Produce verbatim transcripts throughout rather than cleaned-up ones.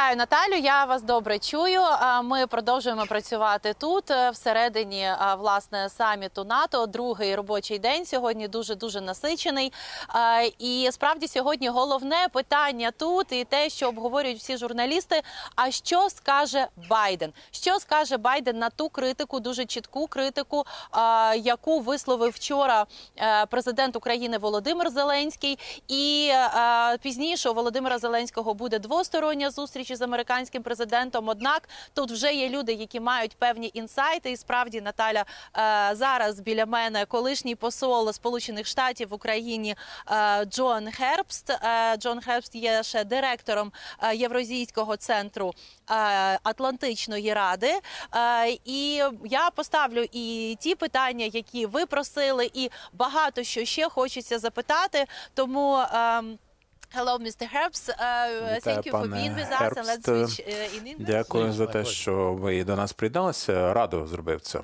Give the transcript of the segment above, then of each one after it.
Вітаю, Наталю, я вас добре чую. Ми продовжуємо працювати тут, всередині, власне, саміту НАТО. Другий робочий день сьогодні дуже-дуже насичений. І справді сьогодні головне питання тут і те, що обговорюють всі журналісти, а що скаже Байден? Що скаже Байден на ту критику, дуже чітку критику, яку висловив вчора президент України Володимир Зеленський. І пізніше у Володимира Зеленського буде двостороння зустріч із американським президентом. Однак тут вже є люди, які мають певні інсайти. І справді, Наталя, зараз біля мене колишній посол Сполучених Штатів в Україні Джон Гербст. Джон Гербст є ще директором Євразійського центру Атлантичної ради. І я поставлю і ті питання, які ви просили, і багато що ще хочеться запитати. Тому Hello, містер Herbst. Uh, thank you for being with us. And let's switch uh, in English. Дякую за те, що ви до нас приєдналися. Радо зробив це.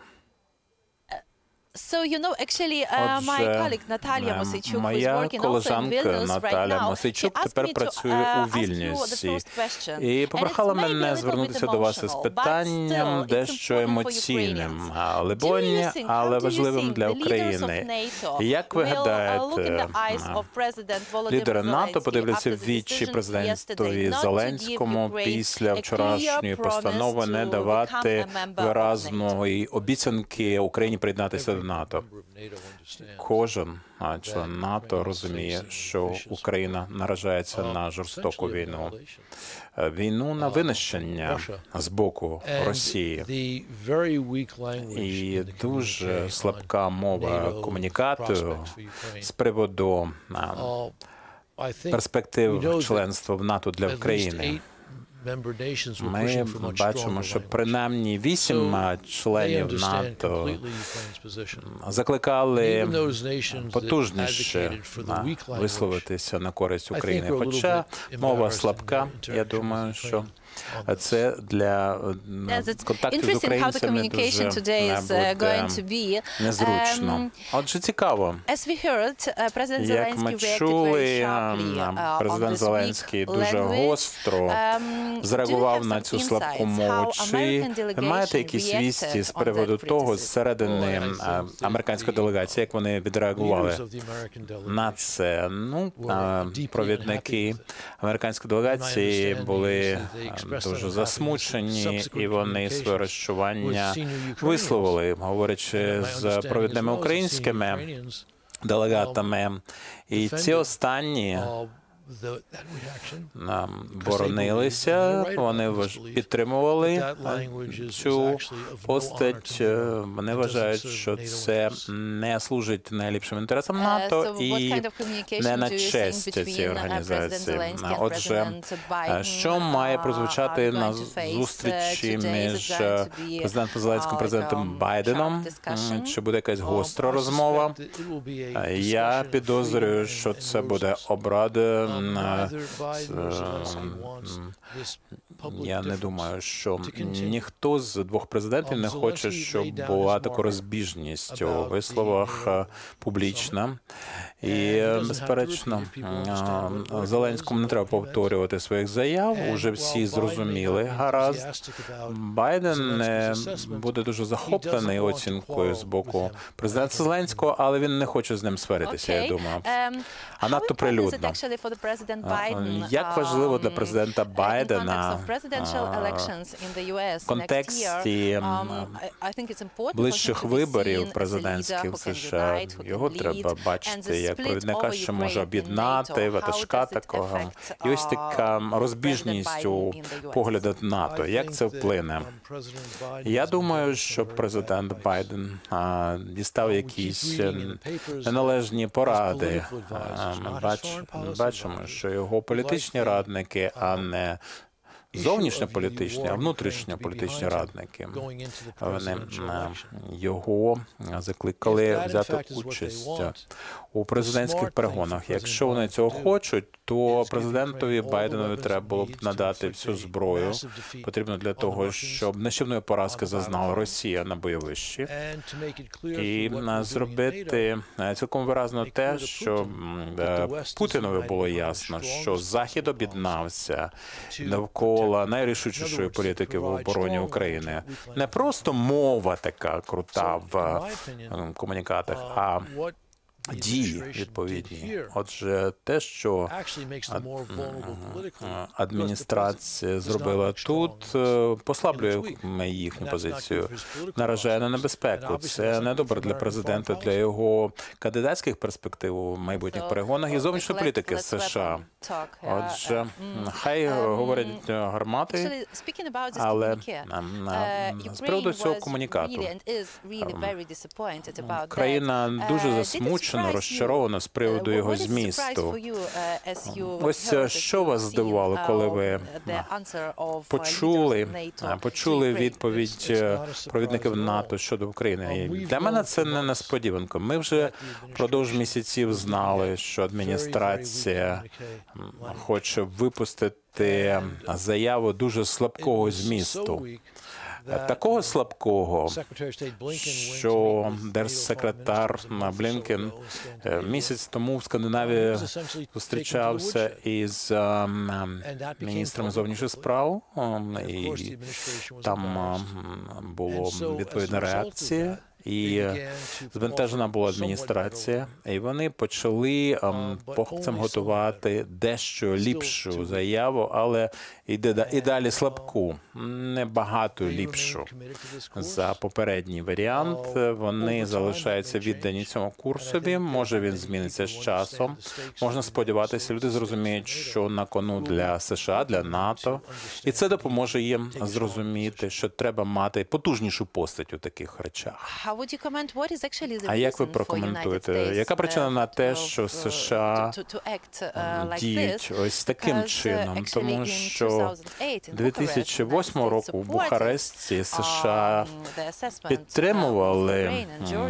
So, you know, actually, uh, my colleague Natalia Moseichuk, who is working also in Vilnius right now, she asked me to uh, ask you the first question. І попрохала мене звернутися до вас із питанням дещо емоційним, либонь, але важливим для України. Як ви гадаєте, лідери НАТО подивляться в вічі президентові Зеленському після вчорашньої постанови не давати виразної обіцянки Україні приєднатися до НАТО? Кожен член НАТО розуміє, що Україна наражається на жорстоку війну. Війну на винищення з боку Росії. І дуже слабка мова комунікату з приводу перспектив членства в НАТО для України. Ми бачимо, що принаймні вісім членів НАТО закликали потужніше висловитися на користь України. Хоча мова слабка, я думаю, що це для контактів з українцями дуже буде незручно. Отже, цікаво. Як ми чули, президент Зеленський дуже гостро зреагував на цю слабку мову. Чи ви маєте якісь вісті з приводу того, зсередини американської делегації, як вони відреагували на це? Ну, провідники американської делегації були дуже засмучені, і вони своє розчування висловили, говорячи з провідними українськими делегатами. І ці останні боронилися, вони підтримували цю постать, вони вважають, що це не служить найліпшим інтересам НАТО і не на честь цієї організації. Отже, що має прозвучати на зустрічі між президентом Зеленським і президентом Байденом? Чи буде якась гостра розмова? Я підозрюю, що це буде обрада. Я не думаю, що ніхто з двох президентів не хоче, щоб була така розбіжність у висловах публічна. І, безперечно, Зеленському не треба повторювати своїх заяв, уже всі зрозуміли гаразд. Байден буде дуже захоплений оцінкою з боку президента Зеленського, але він не хоче з ним сваритися, я думаю. А надто прилюдно. Як важливо для президента Байдена в контексті ближчих виборів президентських в США, його треба бачити як провідника, що може об'єднати, ватажка такого. І ось така розбіжність у поглядах НАТО. Як це вплине? Я думаю, що президент Байден а, дістав якісь неналежні поради. Ми бач, бачимо, що його політичні радники, а не зовнішньополітичні, а внутрішньополітичні радники, вони його закликали взяти участь у президентських перегонах. Якщо вони цього хочуть, то президентові Байденові треба було б надати всю зброю, потрібно для того, щоб нищівної поразки зазнала Росія на бойовищі, і зробити цілком виразно те, що Путінові було ясно, що Захід об'єднався навколо довкола найрішучішої політики в обороні України. Не просто мова така крута в комунікатах, а дії відповідні. Отже, те, що адміністрація зробила тут, послаблює їхню позицію, наражає на небезпеку. Це не добре для президента, для його кандидатських перспектив у майбутніх перегонах і зовнішньої політики США. Отже, хай говорять гармати, але з приводу цього комунікату країна дуже засмучена, розчарована з приводу його змісту. Ось що вас здивувало, коли ви почули, почули відповідь провідників НАТО щодо України? Для мене це не несподіванка. Ми вже впродовж місяців знали, що адміністрація хоче випустити заяву дуже слабкого змісту. Такого слабкого, що держсекретар Блінкен місяць тому в Скандинавії зустрічався із міністром зовнішніх справ, і там була відповідна реакція. І збентежена була адміністрація, і вони почали похапцем готувати дещо ліпшу заяву, але і далі слабку, небагато ліпшу за попередній варіант. Вони залишаються віддані цьому курсові, може він зміниться з часом. Можна сподіватися, люди зрозуміють, що на кону для США, для НАТО, і це допоможе їм зрозуміти, що треба мати потужнішу постать у таких речах. А як ви прокоментуєте? Яка причина на те, що США діють ось таким чином? Тому що дві тисячі восьмого року в Бухаресті США підтримували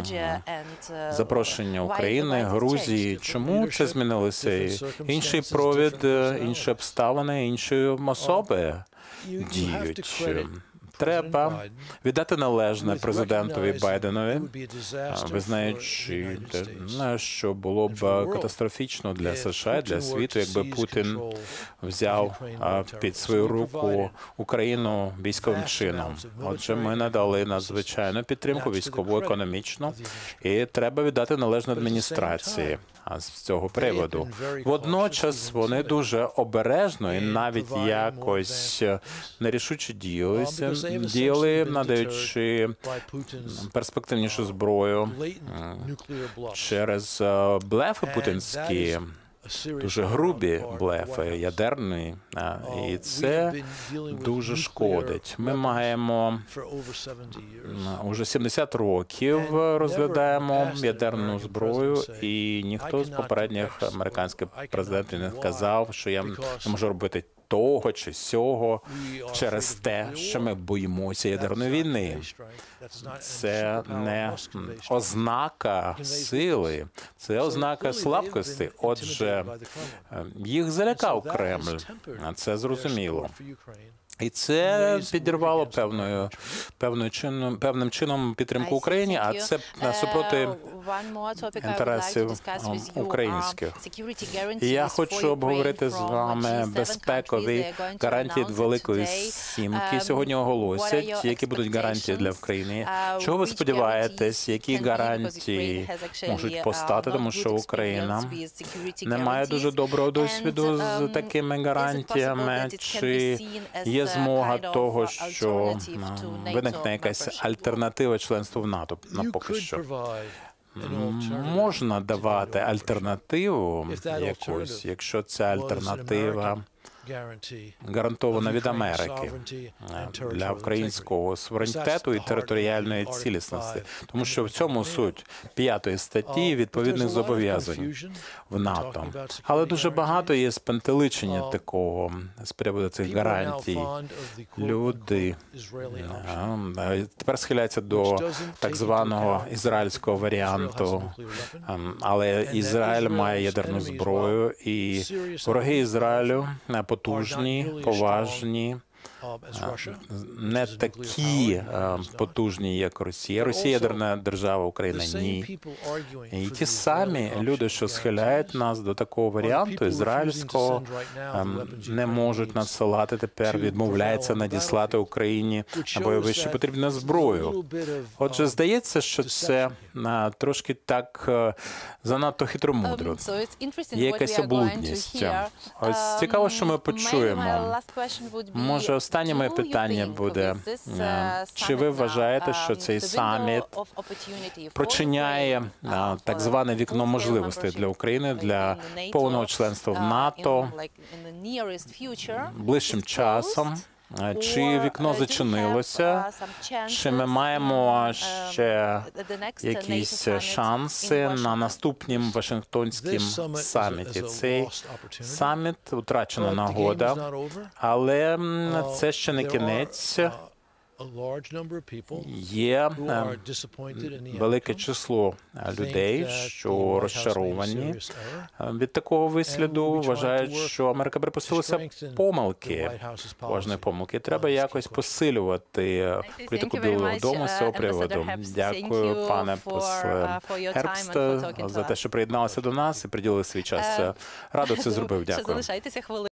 запрошення України, Грузії. Чому це змінилося? Інший провід, інші обставини, інші особи діють. Треба віддати належне президентові Байденові, визнаючи, що було б катастрофічно для США і для світу, якби Путін взяв під свою руку Україну військовим чином. Отже, ми надали надзвичайну підтримку військову, економічну, і треба віддати належне адміністрації з цього приводу. Водночас вони дуже обережно і навіть якось нерішуче діялися, діяли, надаючи перспективнішу зброю через блефи путінські, дуже грубі блефи, ядерні, і це дуже шкодить. Ми маємо уже сімдесят років розглядаємо ядерну зброю, і ніхто з попередніх американських президентів не сказав, що я не можу робити того чи сього через те, що ми боїмося ядерної війни. Це не ознака сили, це ознака слабкості. Отже, їх залякав Кремль, це зрозуміло. І це підірвало певною, певною чином, певним чином підтримку Україні, а це супроти інтересів українських. І я хочу обговорити з вами безпекові гарантії Великої Сімки. Сьогодні оголосять, які будуть гарантії для України. Чого ви сподіваєтесь, які гарантії можуть постати, тому що Україна не має дуже доброго досвіду з такими гарантіями, чи є змога того, що виникне якась альтернатива членству в НАТО на поки що? Можна давати альтернативу якусь, якщо ця альтернатива гарантована від Америки для українського суверенітету і територіальної цілісності. Тому що в цьому суть п'ятої статті відповідних зобов'язань в НАТО. Але дуже багато є спантеличення такого з приводу цих гарантій. Люди тепер схиляються до так званого ізраїльського варіанту. Але Ізраїль має ядерну зброю, і вороги Ізраїлю потужні, поважні, не такі потужні, як Росія. Росія ядерна держава, Україна ні. І ті самі люди, що схиляють нас до такого варіанту ізраїльського, не можуть надсилати тепер, відмовляються надіслати Україні на бойовище потрібну зброю. Отже, здається, що це трошки так занадто хитромудро. Є якась облудність. Ось цікаво, що ми почуємо. Може, останнє моє питання буде, чи ви вважаєте, що цей саміт прочиняє так зване вікно можливостей для України, для повного членства в НАТО ближчим часом? Чи вікно зачинилося, чи ми маємо ще якісь шанси на наступнім Вашингтонським саміті? Цей саміт – утрачена нагода, але це ще не кінець. Є велике число людей, що розчаровані від такого висліду, вважають, що Америка припустилася помилки, важної помилки. Треба якось посилювати політику Білого дому з цього приводу. Дякую, пане после Гербст, за те, що приєдналися до нас і приділили свій час. Радо це зробив. Дякую.